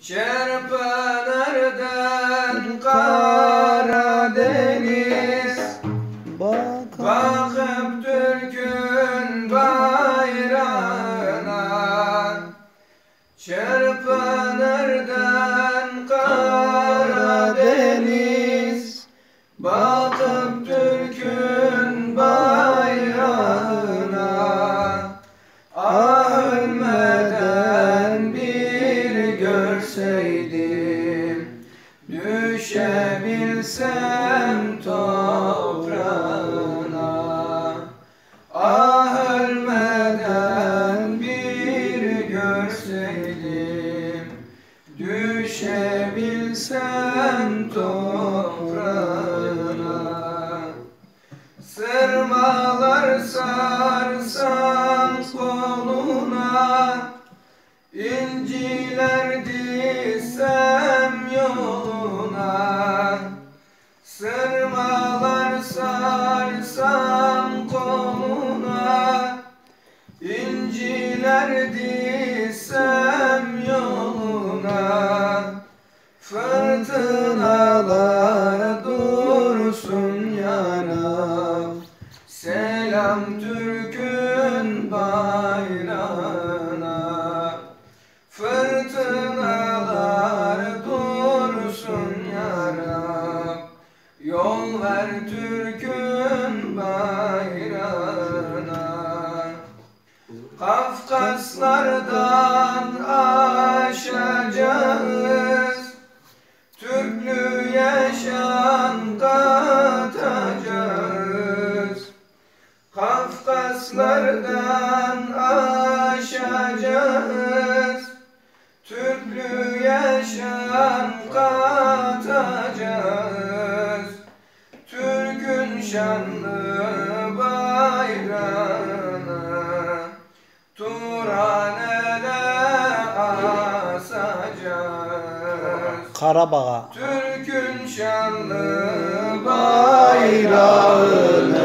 Çırpınırdım Karadeniz, bakıp Türk'ün bayrağına. Çırpınırdım Karadeniz, bakıp Türk'ün bayrağına. Ah ölmeden bir görseydim, düşebilsem toprağına. Ah ölmeden bir görseydim, düşebilsem toprağına. Sırmalar sarsam koluna, İnciler dizsem yoluna. Sırmalar sarsam koluna, İnciler dizsem yoluna. Fırtınalar dursun yana, selam Türk'ün bayrağına. Fırtınalar dursun yana, yol ver Türk'ün bayrağına. Kafkaslardan aşacağız, Türklüğe şan katacağız. Kafkaslardan aşacağız, Türklüğe şan katacağız. Türk'ün şanlı bayrağına Turaneler asacağız. Karabağ'a Türk'ün şanlı bayrağına